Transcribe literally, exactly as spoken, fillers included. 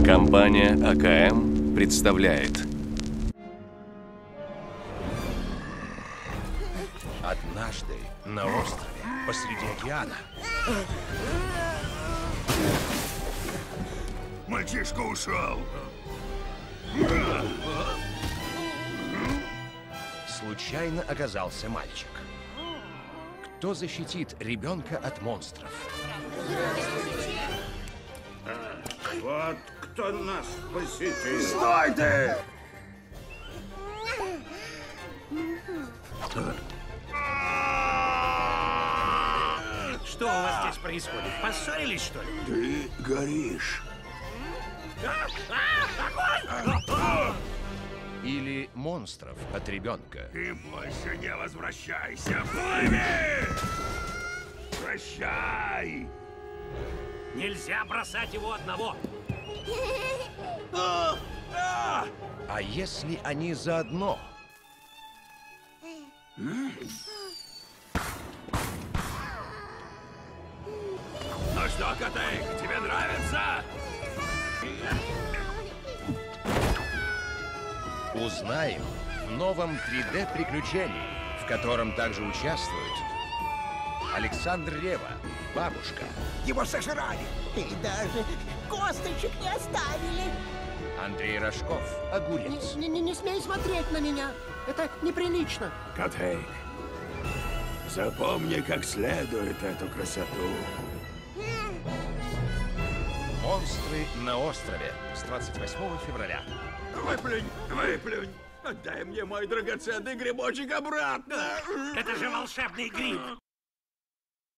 Компания АКМ представляет. Однажды на острове посреди океана Мальчишка ушел. случайно оказался мальчик. Кто защитит ребенка от монстров? Вот кто нас посетил. Стой ты! Что у вас здесь происходит? Поссорились, что ли? Ты горишь. Или монстров от ребенка? Ты больше не возвращайся. Плыви! Прощай! Нельзя бросать его одного. А если они заодно? Ну что, Котейк, тебе нравится? Узнаем в новом три дэ приключении, в котором также участвуют Александр Ревва, бабушка, Его сожрали и даже косточек не оставили. Андрей Рожков, огурец, Не, не, не смей смотреть на меня. Это неприлично. Котейк, запомни как следует эту красоту. монстры на острове с двадцать восьмого февраля. Выплюнь, выплюнь. Отдай мне мой драгоценный грибочек обратно. Это же волшебный гриб.